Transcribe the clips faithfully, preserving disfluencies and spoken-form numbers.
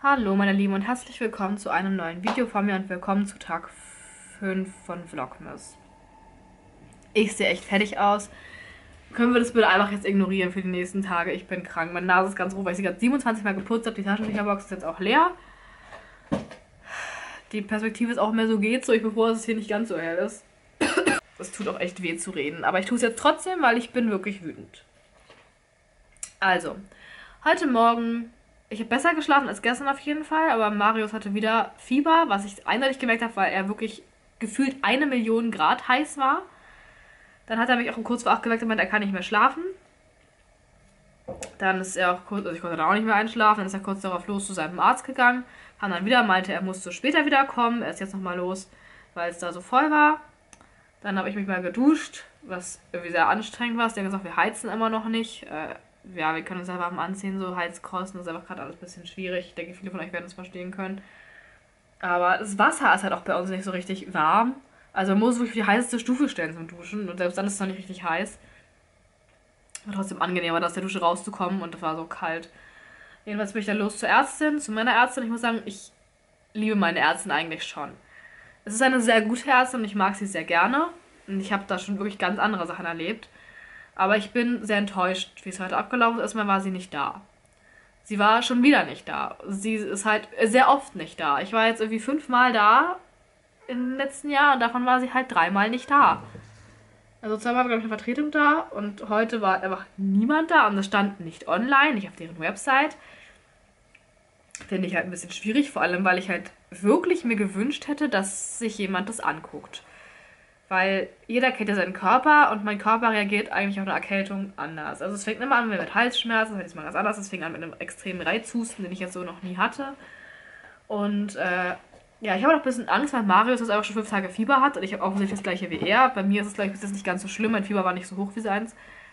Hallo meine Lieben und herzlich willkommen zu einem neuen Video von mir und willkommen zu Tag fünf von Vlogmas. Ich sehe echt fertig aus. Können wir das bitte einfach jetzt ignorieren für die nächsten Tage? Ich bin krank. Meine Nase ist ganz rot, weil ich sie gerade siebenundzwanzig Mal geputzt habe. Die Taschentücherbox ist jetzt auch leer. Die Perspektive ist auch mehr so geht so. Ich bin froh, dass es hier nicht ganz so hell ist. Es tut auch echt weh zu reden. Aber ich tue es jetzt trotzdem, weil ich bin wirklich wütend. Also, heute Morgen... Ich habe besser geschlafen als gestern auf jeden Fall, aber Marius hatte wieder Fieber, was ich eindeutig gemerkt habe, weil er wirklich gefühlt eine Million Grad heiß war. Dann hat er mich auch um kurz vor acht geweckt und meint, er kann nicht mehr schlafen. Dann ist er auch kurz, also ich konnte dann auch nicht mehr einschlafen, dann ist er kurz darauf los zu seinem Arzt gegangen, kam dann wieder, meinte, er musste später wiederkommen, er ist jetzt nochmal los, weil es da so voll war. Dann habe ich mich mal geduscht, was irgendwie sehr anstrengend war. Ich denke, wir heizen immer noch nicht. Äh, ja, wir können uns einfach am Anziehen, so Heizkosten, das ist einfach gerade alles ein bisschen schwierig. Ich denke, viele von euch werden es verstehen können. Aber das Wasser ist halt auch bei uns nicht so richtig warm. Also man muss wirklich die heißeste Stufe stellen zum Duschen und selbst dann ist es noch nicht richtig heiß. War trotzdem angenehmer, aus der Dusche rauszukommen und es war so kalt. Jedenfalls bin ich dann los zur Ärztin, zu meiner Ärztin. Ich muss sagen, ich liebe meine Ärztin eigentlich schon. Es ist eine sehr gute Ärztin und ich mag sie sehr gerne. Und ich habe da schon wirklich ganz andere Sachen erlebt. Aber ich bin sehr enttäuscht, wie es heute abgelaufen ist. Erstmal war sie nicht da. Sie war schon wieder nicht da. Sie ist halt sehr oft nicht da. Ich war jetzt irgendwie fünfmal da im letzten Jahr und davon war sie halt dreimal nicht da. Also zweimal war, glaube ich, eine Vertretung da und heute war einfach niemand da und das stand nicht online, nicht auf deren Website. Finde ich halt ein bisschen schwierig, vor allem, weil ich halt wirklich mir gewünscht hätte, dass sich jemand das anguckt. Weil jeder kennt ja seinen Körper und mein Körper reagiert eigentlich auf eine Erkältung anders. Also es fängt immer an mit Halsschmerzen, das war diesmal ganz anders. Es fing an mit einem extremen Reizhusten, den ich jetzt so noch nie hatte. Und äh, ja, ich habe auch ein bisschen Angst, weil Marius jetzt einfach schon fünf Tage Fieber hat und ich habe offensichtlich das gleiche wie er. Bei mir ist es, glaube ich, nicht ganz so schlimm, mein Fieber war nicht so hoch wie seins.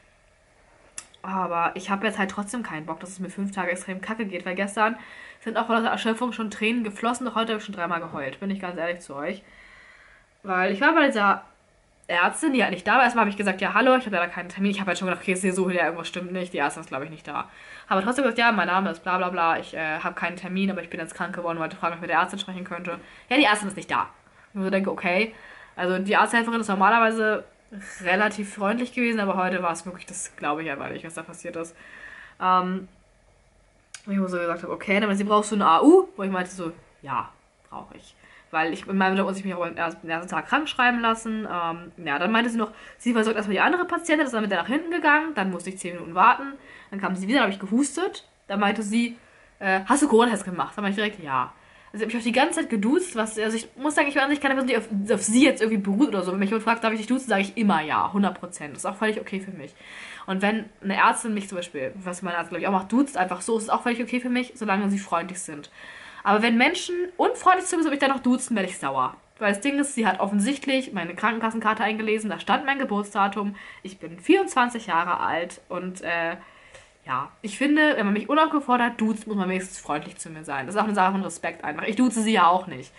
Aber ich habe jetzt halt trotzdem keinen Bock, dass es mir fünf Tage extrem kacke geht, weil gestern sind auch vor lauter Erschöpfung schon Tränen geflossen, doch heute habe ich schon dreimal geheult, bin ich ganz ehrlich zu euch. Weil ich war bei dieser Ärztin, die halt nicht da war. Erstmal habe ich gesagt, ja, hallo, ich habe leider keinen Termin. Ich habe halt schon gedacht, okay, ist hier so, ja, irgendwas stimmt nicht. Die Ärztin ist, glaube ich, nicht da. Habe trotzdem gesagt, ja, mein Name ist bla bla bla. Ich äh, habe keinen Termin, aber ich bin jetzt krank geworden und wollte fragen, ob ich mit der Ärztin sprechen könnte. Ja, die Ärztin ist nicht da. Und ich so denke, okay. Also die Arzthelferin ist normalerweise relativ freundlich gewesen, aber heute war es wirklich, das glaube ich einfach nicht, was da passiert ist. Ähm, und ich mir so gesagt habe, okay, dann meinte sie, brauchst du eine A U? Wo ich meinte so, ja, brauche ich. Weil ich in meinem Job muss ich mich auch am ersten, ersten Tag krank schreiben lassen. Ähm, ja, dann meinte sie noch, sie versorgt erstmal die andere Patientin, ist dann mit der nach hinten gegangen. Dann musste ich zehn Minuten warten. Dann kam sie wieder, dann habe ich gehustet. Dann meinte sie, äh, hast du Corona-Test gemacht? Dann meinte ich direkt, ja. Also ich habe mich auch die ganze Zeit geduzt. Was, also ich muss sagen, ich bin an sich keine Person, die auf, auf sie jetzt irgendwie beruht oder so. Wenn mich jemand fragt, darf ich dich duzen, sage ich immer ja, hundert Prozent. Das ist auch völlig okay für mich. Und wenn eine Ärztin mich zum Beispiel, was mein Arzt glaube ich auch macht, duzt, einfach so, ist es auch völlig okay für mich, solange sie freundlich sind. Aber wenn Menschen unfreundlich zu mir sind und mich dann noch duzen, werde ich sauer. Weil das Ding ist, sie hat offensichtlich meine Krankenkassenkarte eingelesen, da stand mein Geburtsdatum. Ich bin vierundzwanzig Jahre alt und äh, ja, ich finde, wenn man mich unaufgefordert duzt, muss man wenigstens freundlich zu mir sein. Das ist auch eine Sache von Respekt einfach. Ich duze sie ja auch nicht.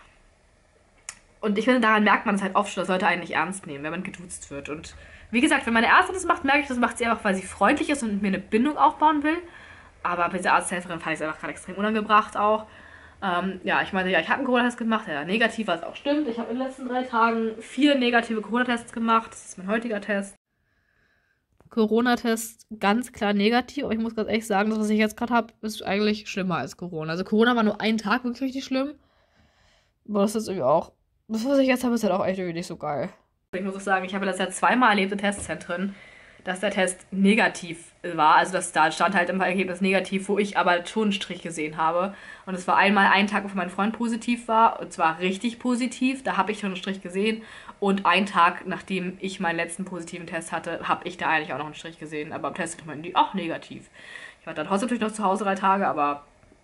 Und ich finde, daran merkt man es halt oft schon, dass Leute einen nicht ernst nehmen, wenn man geduzt wird. Und wie gesagt, wenn meine Ärztin das macht, merke ich, das macht sie einfach, weil sie freundlich ist und mit mir eine Bindung aufbauen will. Aber bei dieser Arzthelferin fand ich es einfach gerade extrem unangebracht auch. Ähm, ja, ich meinte, ja, ich habe einen Corona-Test gemacht, ja, negativ, was auch stimmt. Ich habe in den letzten drei Tagen vier negative Corona-Tests gemacht. Das ist mein heutiger Test. Corona-Test ganz klar negativ, aber ich muss ganz ehrlich sagen, das, was ich jetzt gerade habe, ist eigentlich schlimmer als Corona. Also Corona war nur einen Tag wirklich richtig schlimm. Aber das ist irgendwie auch, das, was ich jetzt habe, ist halt auch echt irgendwie nicht so geil. Ich muss auch sagen, ich habe das ja zweimal erlebt in Testzentren, dass der Test negativ war. Also das, da stand halt im Ergebnis negativ, wo ich aber schon einen Strich gesehen habe. Und es war einmal ein Tag, wo mein Freund positiv war. Und zwar richtig positiv. Da habe ich schon einen Strich gesehen. Und ein Tag, nachdem ich meinen letzten positiven Test hatte, habe ich da eigentlich auch noch einen Strich gesehen. Aber am Test meinten die auch negativ. Ich war dann trotzdem natürlich noch zu Hause drei Tage, aber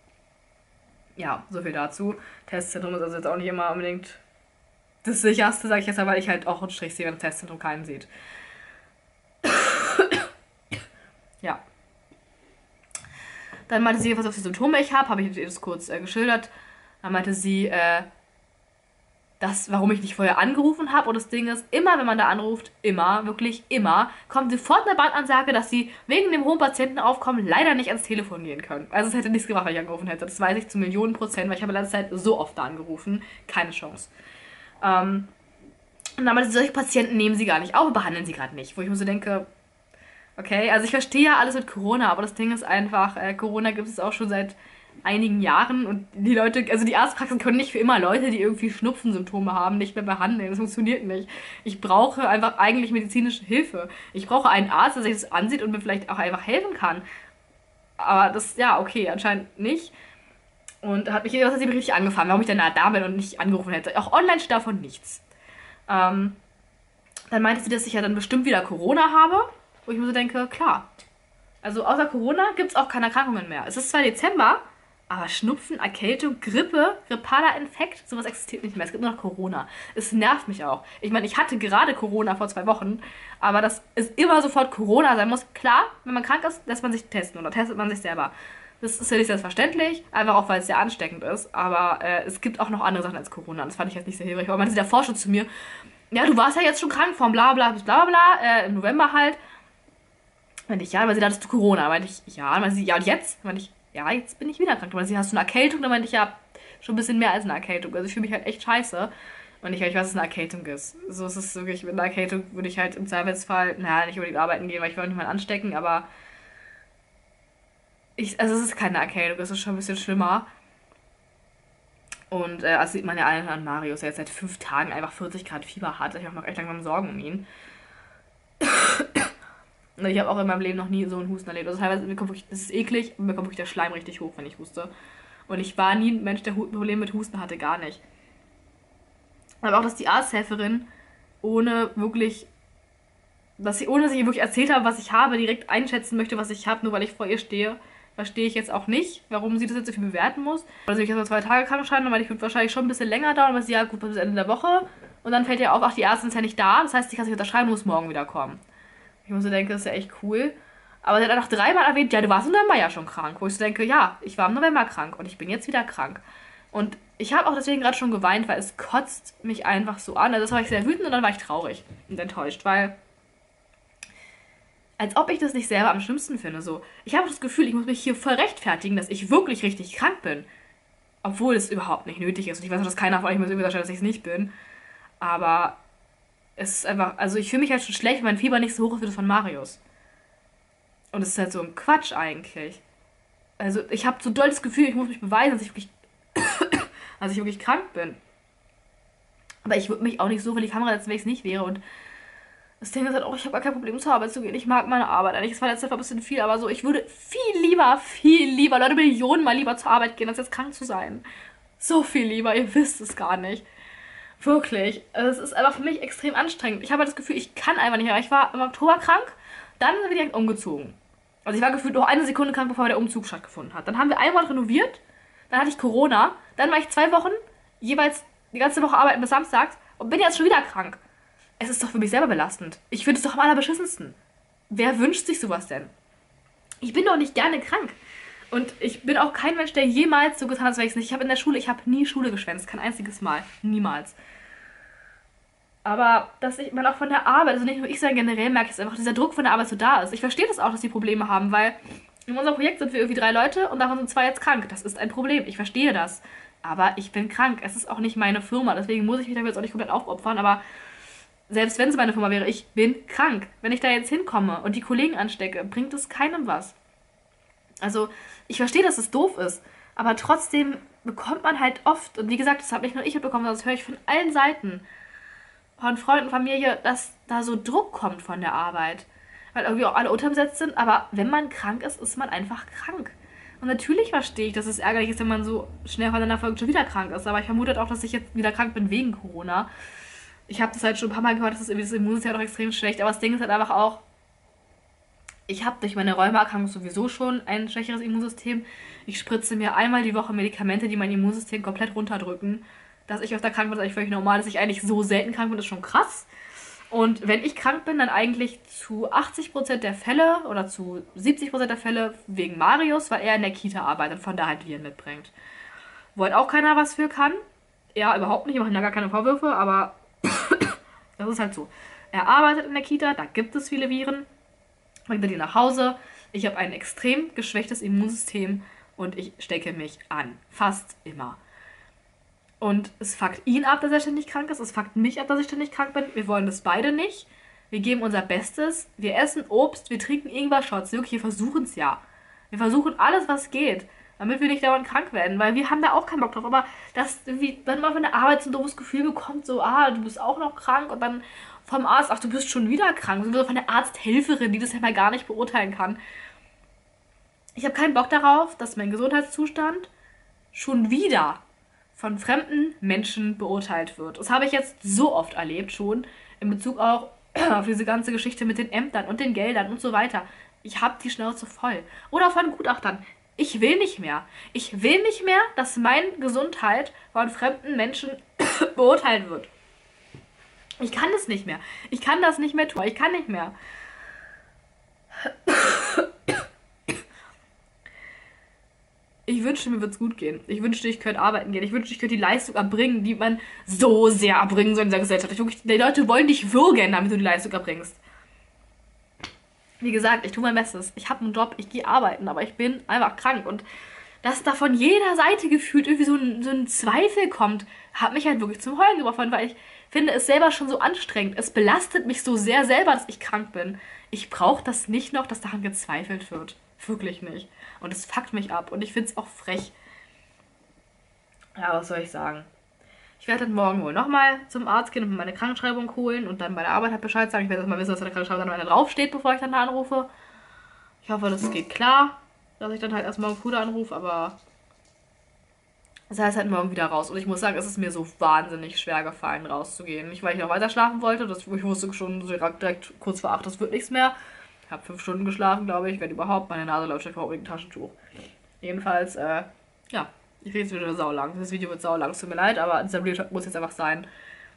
ja, so viel dazu. Testzentrum ist also jetzt auch nicht immer unbedingt das sicherste, sage ich jetzt, weil ich halt auch einen Strich sehe, wenn das Testzentrum keinen sieht. Ja. Dann meinte sie, was für Symptome ich habe, habe ich ihr das kurz äh, geschildert. Dann meinte sie, äh, das, warum ich nicht vorher angerufen habe. Und das Ding ist, immer wenn man da anruft, immer, wirklich immer, kommt sofort eine Bandansage, dass sie wegen dem hohen Patientenaufkommen leider nicht ans Telefon gehen können. Also es hätte nichts gemacht, wenn ich angerufen hätte. Das weiß ich zu Millionen Prozent, weil ich habe in letzter Zeit so oft da angerufen. Keine Chance. Ähm, und dann meinte sie, solche Patienten nehmen sie gar nicht auf und behandeln sie gerade nicht. Wo ich mir so denke, okay, also ich verstehe ja alles mit Corona, aber das Ding ist einfach, äh, Corona gibt es auch schon seit einigen Jahren und die Leute, also die Arztpraxen können nicht für immer Leute, die irgendwie Schnupfensymptome haben, nicht mehr behandeln. Das funktioniert nicht. Ich brauche einfach eigentlich medizinische Hilfe. Ich brauche einen Arzt, der sich das ansieht und mir vielleicht auch einfach helfen kann. Aber das, ja, okay, anscheinend nicht. Und hat mich, was hat sie mich richtig angefangen, warum ich dann da bin und nicht angerufen hätte. Auch online steht davon nichts. Ähm, dann meinte sie, dass ich ja dann bestimmt wieder Corona habe. Wo ich mir so denke, klar. Also außer Corona gibt es auch keine Erkrankungen mehr. Es ist zwar Dezember, aber Schnupfen, Erkältung, Grippe, grippaler Infekt, sowas existiert nicht mehr. Es gibt nur noch Corona. Es nervt mich auch. Ich meine, ich hatte gerade Corona vor zwei Wochen, aber dass es immer sofort Corona sein muss. Klar, wenn man krank ist, lässt man sich testen oder testet man sich selber. Das ist ja nicht selbstverständlich, einfach auch, weil es sehr ansteckend ist. Aber äh, es gibt auch noch andere Sachen als Corona. Das fand ich jetzt nicht sehr hilfreich. Aber man sieht der Forscher zu mir, ja, du warst ja jetzt schon krank vom bla bla bis bla bla, äh, im November halt. Meinte ich, ja, weil sie da hattest du Corona. Meinte ich, ja. Meinte sie, ja, und jetzt? Meinte ich, ja, jetzt bin ich wieder krank. Meinte sie, hast du eine Erkältung? Dann meinte ich, ja, schon ein bisschen mehr als eine Erkältung. Also ich fühle mich halt echt scheiße. Und ich, ich weiß, was eine Erkältung ist. So ist es wirklich, mit einer Erkältung würde ich halt im Zweifelsfall, naja, nicht unbedingt arbeiten gehen, weil ich will auch nicht mal anstecken, aber ich, also es ist keine Erkältung, es ist schon ein bisschen schlimmer. Und äh, das sieht man ja allen an Marius, der jetzt seit fünf Tagen einfach vierzig Grad Fieber hat. Ich mache noch echt langsam Sorgen um ihn. Und ich habe auch in meinem Leben noch nie so einen Husten erlebt. Also teilweise, mir kommt wirklich, das ist eklig, und mir kommt wirklich der Schleim richtig hoch, wenn ich huste. Und ich war nie ein Mensch, der Hu- Probleme mit Husten hatte, gar nicht. Aber auch, dass die Arzthelferin ohne wirklich, dass sie, ohne dass ich ihr wirklich erzählt habe, was ich habe, direkt einschätzen möchte, was ich habe, nur weil ich vor ihr stehe, verstehe ich jetzt auch nicht, warum sie das jetzt so viel bewerten muss. Also ich habe zwei Tage krank schreiben, weil ich wird wahrscheinlich schon ein bisschen länger dauern, aber sie, ja gut, bis Ende der Woche. Und dann fällt ja auf, ach, die Ärztin ist ja nicht da, das heißt, ich kann es nicht unterschreiben, muss morgen wieder kommen. Ich muss so denken, das ist ja echt cool. Aber sie hat einfach dreimal erwähnt, ja, du warst im November ja schon krank. Wo ich so denke, ja, ich war im November krank und ich bin jetzt wieder krank. Und ich habe auch deswegen gerade schon geweint, weil es kotzt mich einfach so an. Also das war ich sehr wütend und dann war ich traurig und enttäuscht, weil als ob ich das nicht selber am schlimmsten finde. So, ich habe das Gefühl, ich muss mich hier voll rechtfertigen, dass ich wirklich richtig krank bin. Obwohl es überhaupt nicht nötig ist. Und ich weiß auch, dass keiner von euch mir so überrascht, dass ich es nicht bin. Aber es ist einfach, also ich fühle mich halt schon schlecht, wenn mein Fieber nicht so hoch ist wie das von Marius. Und es ist halt so ein Quatsch eigentlich. Also ich habe so doll das Gefühl, ich muss mich beweisen, dass ich wirklich, dass ich wirklich krank bin. Aber ich würde mich auch nicht so für die Kamera setzen, wenn ich es nicht wäre. Und das Ding ist halt auch, ich habe gar kein Problem zur Arbeit zu gehen. Ich mag meine Arbeit eigentlich. Es war letztes Mal ein bisschen viel, aber so, ich würde viel lieber, viel lieber, Leute, Millionen mal lieber zur Arbeit gehen, als jetzt krank zu sein. So viel lieber, ihr wisst es gar nicht. Wirklich. Also es ist einfach für mich extrem anstrengend. Ich habe halt das Gefühl, ich kann einfach nicht mehr. Ich war im Oktober krank, dann sind wir direkt umgezogen. Also ich war gefühlt noch eine Sekunde krank, bevor der Umzug stattgefunden hat. Dann haben wir einmal renoviert, dann hatte ich Corona, dann war ich zwei Wochen, jeweils die ganze Woche arbeiten bis samstags und bin jetzt schon wieder krank. Es ist doch für mich selber belastend. Ich finde es doch am allerbeschissensten. Wer wünscht sich sowas denn? Ich bin doch nicht gerne krank. Und ich bin auch kein Mensch, der jemals so getan hat, als wäre ich es nicht. Ich habe in der Schule, ich habe nie Schule geschwänzt. Kein einziges Mal. Niemals. Aber dass ich, man auch von der Arbeit, also nicht nur ich, sondern generell merke ich es einfach, dass dieser Druck von der Arbeit so da ist. Ich verstehe das auch, dass die Probleme haben, weil in unserem Projekt sind wir irgendwie drei Leute und davon sind zwei jetzt krank. Das ist ein Problem. Ich verstehe das. Aber ich bin krank. Es ist auch nicht meine Firma. Deswegen muss ich mich dafür jetzt auch nicht komplett aufopfern. Aber selbst wenn es meine Firma wäre, ich bin krank. Wenn ich da jetzt hinkomme und die Kollegen anstecke, bringt es keinem was. Also, ich verstehe, dass es doof ist, aber trotzdem bekommt man halt oft, und wie gesagt, das habe nicht nur ich mitbekommen, sondern das höre ich von allen Seiten, von Freunden, Familie, dass da so Druck kommt von der Arbeit. Weil irgendwie auch alle unterbesetzt sind, aber wenn man krank ist, ist man einfach krank. Und natürlich verstehe ich, dass es ärgerlich ist, wenn man so schnell von einer Folge schon wieder krank ist, aber ich vermute halt auch, dass ich jetzt wieder krank bin wegen Corona. Ich habe das halt schon ein paar Mal gehört, dass das, irgendwie das Immunsystem doch extrem schlecht, aber das Ding ist halt einfach auch, ich habe durch meine Rheumaerkrankung sowieso schon ein schwächeres Immunsystem. Ich spritze mir einmal die Woche Medikamente, die mein Immunsystem komplett runterdrücken. Dass ich öfter krank bin, ist eigentlich völlig normal. Dass ich eigentlich so selten krank bin, ist schon krass. Und wenn ich krank bin, dann eigentlich zu achtzig Prozent der Fälle oder zu siebzig Prozent der Fälle wegen Marius, weil er in der Kita arbeitet und von da halt Viren mitbringt. Wo halt auch keiner was für kann. Ja, überhaupt nicht, ich mache ihm da gar keine Vorwürfe, aber das ist halt so. Er arbeitet in der Kita, da gibt es viele Viren, bringt er die nach Hause. Ich habe ein extrem geschwächtes Immunsystem und ich stecke mich an. Fast immer. Und es fuckt ihn ab, dass er ständig krank ist. Es fuckt mich ab, dass ich ständig krank bin. Wir wollen das beide nicht. Wir geben unser Bestes. Wir essen Obst, wir trinken Ingwer-Shots. Wirklich, wir versuchen es ja. Wir versuchen alles, was geht, damit wir nicht dauernd krank werden. Weil wir haben da auch keinen Bock drauf. Aber das irgendwie, wenn man von der Arbeit so ein doofes Gefühl bekommt, so, ah, du bist auch noch krank. Und dann vom Arzt, ach, du bist schon wieder krank. So von der Arzthelferin, die das ja mal gar nicht beurteilen kann. Ich habe keinen Bock darauf, dass mein Gesundheitszustand schon wieder von fremden Menschen beurteilt wird. Das habe ich jetzt so oft erlebt schon, in Bezug auch auf diese ganze Geschichte mit den Ämtern und den Geldern und so weiter. Ich habe die Schnauze voll. Oder von Gutachtern. Ich will nicht mehr. Ich will nicht mehr, dass meine Gesundheit von fremden Menschen beurteilt wird. Ich kann das nicht mehr. Ich kann das nicht mehr tun. Ich kann nicht mehr. Ich wünschte, mir würde es gut gehen. Ich wünschte, ich könnte arbeiten gehen. Ich wünschte, ich könnte die Leistung erbringen, die man so sehr erbringen soll in dieser Gesellschaft. Ich wirklich, die Leute wollen dich würgen, damit du die Leistung erbringst. Wie gesagt, ich tue mein Bestes. Ich habe einen Job, ich gehe arbeiten, aber ich bin einfach krank. Und dass da von jeder Seite gefühlt irgendwie so ein, so ein Zweifel kommt, hat mich halt wirklich zum Heulen gebracht, weil ich finde es selber schon so anstrengend. Es belastet mich so sehr selber, dass ich krank bin. Ich brauche das nicht noch, dass daran gezweifelt wird. Wirklich nicht. Und es fuckt mich ab. Und ich finde es auch frech. Ja, was soll ich sagen? Ich werde dann morgen wohl nochmal zum Arzt gehen und mir meine Krankenschreibung holen und dann bei der Arbeit halt Bescheid sagen. Ich werde erst mal wissen, dass der Krankenschreibung dann draufsteht, bevor ich dann da anrufe. Ich hoffe, das geht klar, dass ich dann halt erst morgen früh anrufe, aber das heißt halt morgen wieder raus. Und ich muss sagen, es ist mir so wahnsinnig schwer gefallen, rauszugehen. Nicht, weil ich noch weiter schlafen wollte. Das, ich wusste schon direkt, direkt kurz vor acht, das wird nichts mehr. Ich habe fünf Stunden geschlafen, glaube ich, wenn überhaupt. Meine Nase läuft, ich brauche unbedingt ein Taschentuch. Jedenfalls, äh, ja, ich rede jetzt wieder saulang. Das Video wird saulang, es tut mir leid, aber dieser Real Talk muss jetzt einfach sein.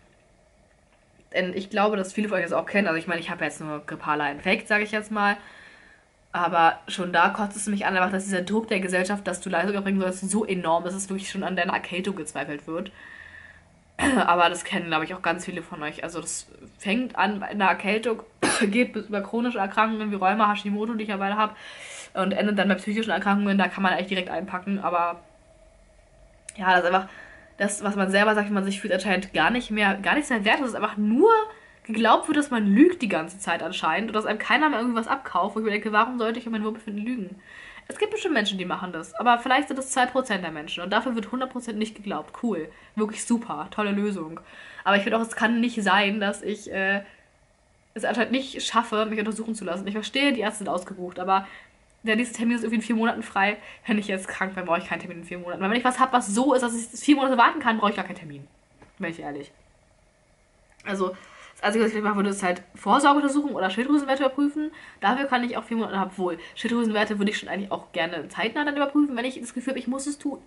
Denn ich glaube, dass viele von euch das auch kennen. Also ich meine, ich habe jetzt nur grippale Infekt, sage ich jetzt mal. Aber schon da kotzt es mich an, einfach, dass dieser Druck der Gesellschaft, dass du Leistung erbringen sollst, so enorm ist, dass es wirklich schon an deiner Erkältung gezweifelt wird. Aber das kennen, glaube ich, auch ganz viele von euch. Also das fängt an bei einer Erkältung, geht bis über chronische Erkrankungen wie Rheuma, Hashimoto, die ich ja beide habe, und endet dann bei psychischen Erkrankungen. Da kann man eigentlich direkt einpacken. Aber ja, das ist einfach das, was man selber sagt, wie man sich fühlt, anscheinend gar nicht mehr, gar nichts mehr wert. Das ist einfach nur geglaubt wird, dass man lügt die ganze Zeit anscheinend und dass einem keiner mehr irgendwas abkauft. Wo ich mir denke, warum sollte ich um mein Wohlbefinden lügen? Es gibt bestimmt Menschen, die machen das, aber vielleicht sind es zwei Prozent der Menschen und dafür wird hundert Prozent nicht geglaubt. Cool, wirklich super, tolle Lösung. Aber ich finde auch, es kann nicht sein, dass ich äh, es anscheinend nicht schaffe, mich untersuchen zu lassen. Ich verstehe, die Ärzte sind ausgebucht, aber der nächste Termin ist irgendwie in vier Monaten frei. Wenn ich jetzt krank bin, brauche ich keinen Termin in vier Monaten. Weil wenn ich was habe, was so ist, dass ich vier Monate warten kann, brauche ich gar keinen Termin. Bin ich ehrlich. Also, das Einzige, was ich machen würde, ist halt Vorsorgeuntersuchung oder Schilddrüsenwerte überprüfen. Dafür kann ich auch vier Monate haben. Wohl, Schilddrüsenwerte würde ich schon eigentlich auch gerne zeitnah dann überprüfen, wenn ich das Gefühl habe, ich muss es tun.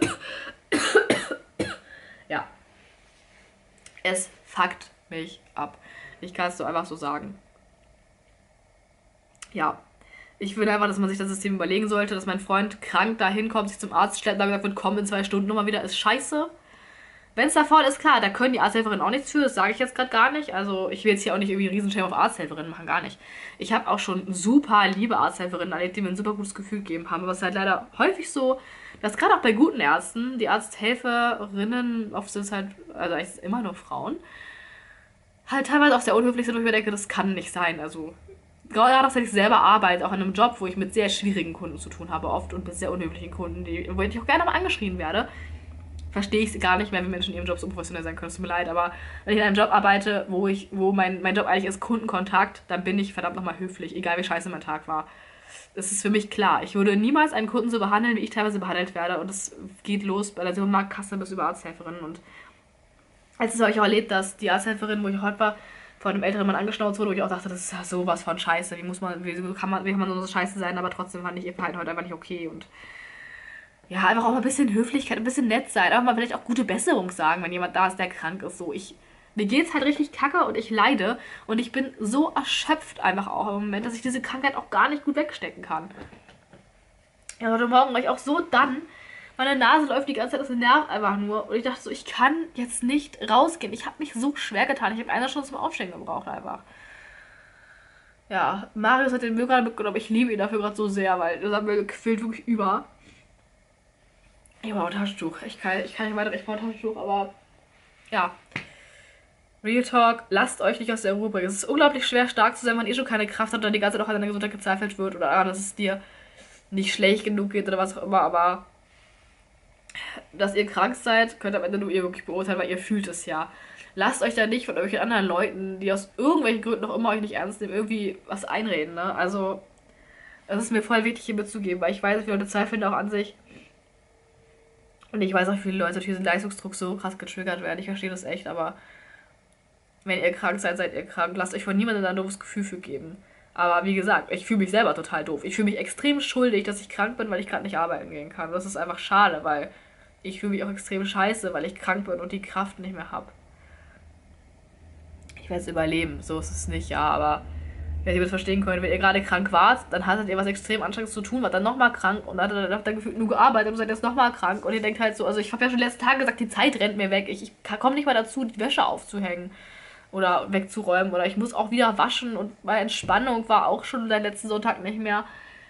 Ja. Es fuckt mich ab. Ich kann es so einfach so sagen. Ja. Ich finde einfach, dass man sich das System überlegen sollte, dass mein Freund krank da hinkommt, sich zum Arzt stellt und dann gesagt wird, komm in zwei Stunden nochmal wieder, ist scheiße. Wenn es da voll ist, klar, da können die Arzthelferinnen auch nichts für, das sage ich jetzt gerade gar nicht. Also ich will jetzt hier auch nicht irgendwie einen Riesenschirm auf Arzthelferinnen machen, gar nicht. Ich habe auch schon super liebe Arzthelferinnen erlebt, die mir ein super gutes Gefühl gegeben haben. Aber es ist halt leider häufig so, dass gerade auch bei guten Ärzten, die Arzthelferinnen, oft sind es halt, also eigentlich sind es immer nur Frauen, halt teilweise auch sehr unhöflich sind, wo ich mir denke, das kann nicht sein. Also gerade auch, wenn ich selber arbeite, auch in einem Job, wo ich mit sehr schwierigen Kunden zu tun habe, oft und mit sehr unhöflichen Kunden, die, wo ich auch gerne mal angeschrien werde, verstehe ich es gar nicht mehr, wie Menschen in ihrem Job so unprofessionell sein können. Es tut mir leid, aber wenn ich in einem Job arbeite, wo ich, wo mein, mein Job eigentlich ist Kundenkontakt, dann bin ich verdammt nochmal höflich, egal wie scheiße mein Tag war. Das ist für mich klar. Ich würde niemals einen Kunden so behandeln, wie ich teilweise behandelt werde. Und das geht los bei der Supermarktkasse bis über Arzthelferinnen. Und letztens habe ich auch erlebt, dass die Arzthelferin, wo ich heute war, von einem älteren Mann angeschnauzt wurde, wo ich auch dachte, das ist ja sowas von Scheiße. Wie muss man, wie kann man, wie kann man so scheiße sein, aber trotzdem fand ich ihr Verhalten heute einfach nicht okay. Und ja, einfach auch mal ein bisschen Höflichkeit, ein bisschen nett sein, einfach mal vielleicht auch gute Besserung sagen, wenn jemand da ist, der krank ist. So, ich, mir geht's halt richtig kacke und ich leide und ich bin so erschöpft einfach auch im Moment, dass ich diese Krankheit auch gar nicht gut wegstecken kann. Ja, heute Morgen war ich auch so dann, Meine Nase läuft die ganze Zeit, das nervt einfach nur. Und ich dachte so, ich kann jetzt nicht rausgehen. Ich habe mich so schwer getan. Ich habe eine Stunde zum Aufstehen gebraucht einfach. Ja, Marius hat den Müll gerade mitgenommen. Ich liebe ihn dafür gerade so sehr, weil das hat mir gequillt wirklich über. Ich brauche ein Taschentuch. Ich kann, ich kann nicht weiter, ich brauche ein Taschentuch, aber ja. Real Talk, lasst euch nicht aus der Ruhe bringen. Es ist unglaublich schwer, stark zu sein, wenn man eh schon keine Kraft hat oder die ganze Zeit auch an deiner Gesundheit gezweifelt wird oder daran, dass es dir nicht schlecht genug geht oder was auch immer, aber dass ihr krank seid, könnt am Ende nur ihr wirklich beurteilen, weil ihr fühlt es ja. Lasst euch da nicht von irgendwelchen anderen Leuten, die aus irgendwelchen Gründen noch immer euch nicht ernst nehmen, irgendwie was einreden, ne? Also, das ist mir voll wichtig, hier mitzugeben, weil ich weiß, viele Leute zweifeln auch an sich. Und ich weiß auch, viele Leute durch diesen Leistungsdruck so krass getriggert werden. Ich verstehe das echt, aber wenn ihr krank seid, seid ihr krank. Lasst euch von niemandem ein doofes Gefühl für geben. Aber wie gesagt, ich fühle mich selber total doof. Ich fühle mich extrem schuldig, dass ich krank bin, weil ich gerade nicht arbeiten gehen kann. Das ist einfach schade, weil ich fühle mich auch extrem scheiße, weil ich krank bin und die Kraft nicht mehr habe. Ich werde es überleben, so ist es nicht, ja, aber wenn ihr das verstehen könnt, wenn ihr gerade krank wart, dann hattet ihr was extrem Anstrengendes zu tun, wart dann nochmal krank und hattet dann, dann gefühlt nur gearbeitet und seid jetzt nochmal krank und ihr denkt halt so, also ich habe ja schon die letzten Tage gesagt, die Zeit rennt mir weg, ich, ich komme nicht mal dazu, die Wäsche aufzuhängen oder wegzuräumen oder ich muss auch wieder waschen und meine Entspannung war auch schon den letzten Sonntag nicht mehr.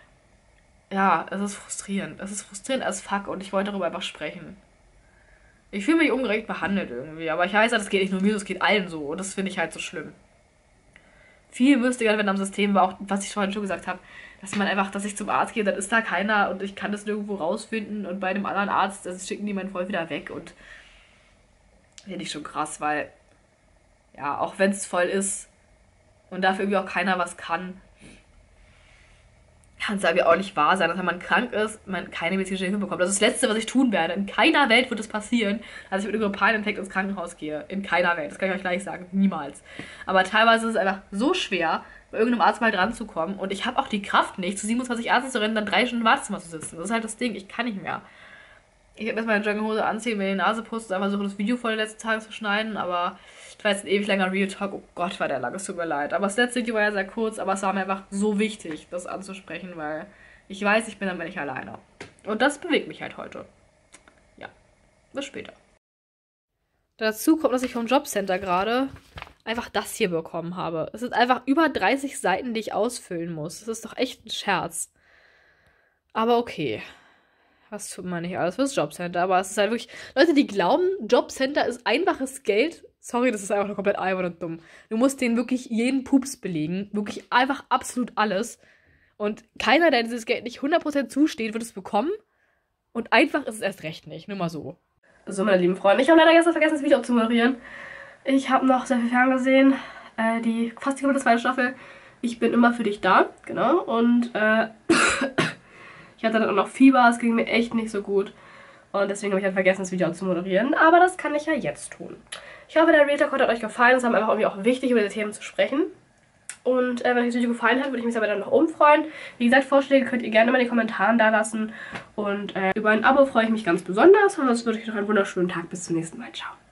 Ja, es ist frustrierend, es ist frustrierend als fuck und ich wollte darüber einfach sprechen. Ich fühle mich ungerecht behandelt irgendwie, aber ich weiß ja, das geht nicht nur mir, das geht allen so und das finde ich halt so schlimm. Viel müßiger, wenn am System war, auch was ich vorhin schon gesagt habe, dass man einfach, dass ich zum Arzt gehe, dann ist da keiner und ich kann das nirgendwo rausfinden und bei dem anderen Arzt, das schicken die meinen voll wieder weg und finde ich schon krass, weil ja, auch wenn es voll ist und dafür irgendwie auch keiner was kann, kann es irgendwie auch nicht wahr sein, dass wenn man krank ist, man keine medizinische Hilfe bekommt. Das ist das Letzte, was ich tun werde. In keiner Welt wird es passieren, dass ich mit einem Panieninfekt ins Krankenhaus gehe. In keiner Welt. Das kann ich euch gleich sagen. Niemals. Aber teilweise ist es einfach so schwer, bei irgendeinem Arzt mal dran zu kommen. Und ich habe auch die Kraft nicht, zu siebenundzwanzig Ärzten zu rennen, dann drei Stunden im Wartezimmer zu sitzen. Das ist halt das Ding. Ich kann nicht mehr. Ich werde erstmal eine Jogginghose anziehen, mir die Nase putzen, einfach so das Video vor den letzten Tagen zu schneiden, aber das war jetzt ein ewig langer Real Talk. Oh Gott, war der lang, es tut mir leid. Aber das letzte Video war ja sehr kurz, aber es war mir einfach so wichtig, das anzusprechen, weil ich weiß, ich bin damit nicht alleine. Und das bewegt mich halt heute. Ja, bis später. Dazu kommt, dass ich vom Jobcenter gerade einfach das hier bekommen habe. Es sind einfach über dreißig Seiten, die ich ausfüllen muss. Das ist doch echt ein Scherz. Aber okay. Was tut man nicht alles fürs Jobcenter? Aber es ist halt wirklich... Leute, die glauben, Jobcenter ist einfaches Geld. Sorry, das ist einfach nur komplett albern und dumm. Du musst denen wirklich jeden Pups belegen. Wirklich einfach absolut alles. Und keiner, der dieses Geld nicht hundert Prozent zusteht, wird es bekommen. Und einfach ist es erst recht nicht. Nur mal so. So, meine lieben Freunde. Ich habe leider gestern vergessen, das Video zu moderieren. Ich habe noch sehr viel ferngesehen. Äh, die fast die komplette zweite Staffel. Ich bin immer für dich da. Genau. Und, äh... ich hatte dann auch noch Fieber, es ging mir echt nicht so gut. Und deswegen habe ich halt vergessen, das Video zu moderieren. Aber das kann ich ja jetzt tun. Ich hoffe, der Real Talk hat euch gefallen. Es war einfach irgendwie auch wichtig, über diese Themen zu sprechen. Und äh, wenn euch das Video gefallen hat, würde ich mich aber dann noch umfreuen. Wie gesagt, Vorschläge könnt ihr gerne mal in den Kommentaren da lassen. Und äh, über ein Abo freue ich mich ganz besonders. Und sonst wünsche ich euch noch einen wunderschönen Tag. Bis zum nächsten Mal. Ciao.